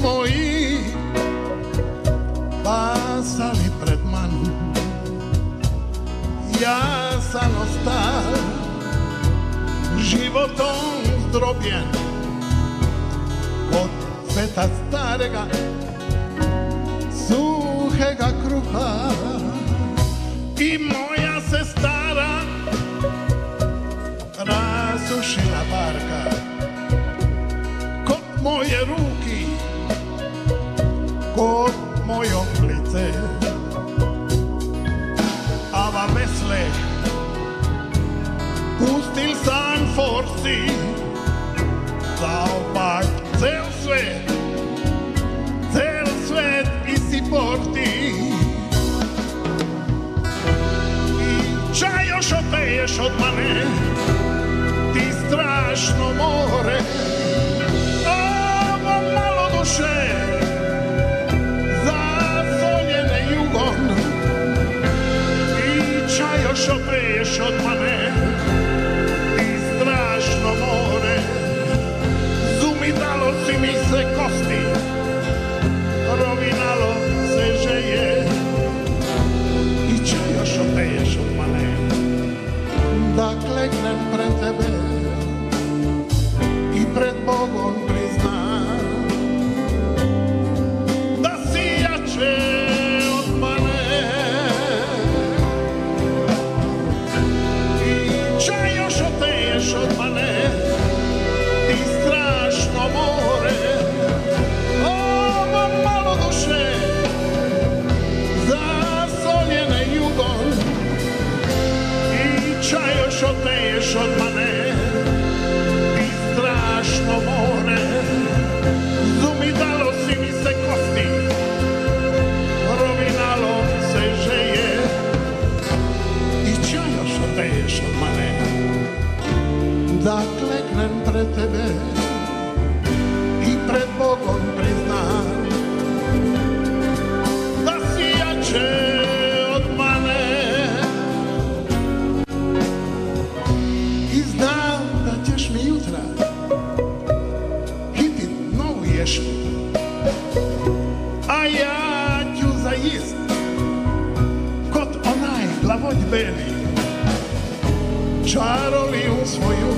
moji pasali pred manu. Ja sam ostal životom zdrobljen od sveta starega, suhega kruha. I moja se stara rasušila barka kod moje ruki, kod moje oblice. Ava vesle pustil sam forci, zaopak cel svet isi porti. Ča još opeješ od mane, ti strašno more. Ovo malo duše, zasoljene jugom. I ča još opeješ od mane, ti strašno more. Zumidalo si mi se kosti, rovinalo se žeje. I ča još opeješ od mane, da kleknem pred tebe i pred Bogom priznam da si jače od mene. I ča još opeješ od mane, ti strašno more. Ovo malo duše, zasoljene jugom. I ča još opeješ od mane, ti strašno more. Zumidalo si mi se kosti, rovinalo se žeje. I ča još opeješ od mane, da kleknem pred tebe i pred Bogom priznam da si jače od mane. I znam da ćeš mi jutra hitit novu ješku, a ja ću zajist kod onaj glavodbeni čaroliju svoju.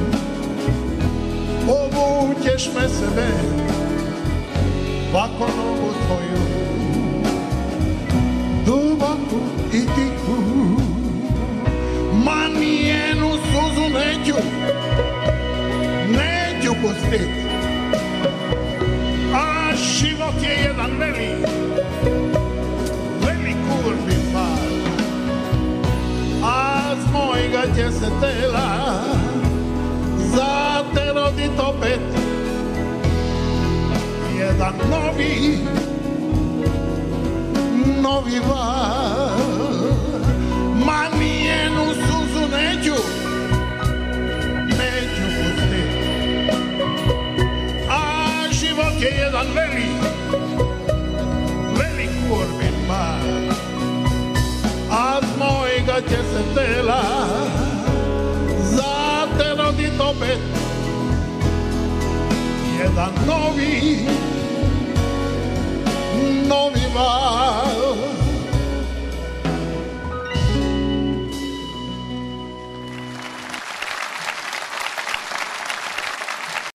Obućeš me sebe, ovako nogu tvoju, duboku i tihu. Ma nijenu suzu neću pustit, a život je jedan veli kurvi par. A z mojega će se tela za te rodit opet jedan novi val. Ma nijenu suzu neću pustit, a život je jedan veli kurvin bar. A z mojega će se tela za te rodit opet jedan novi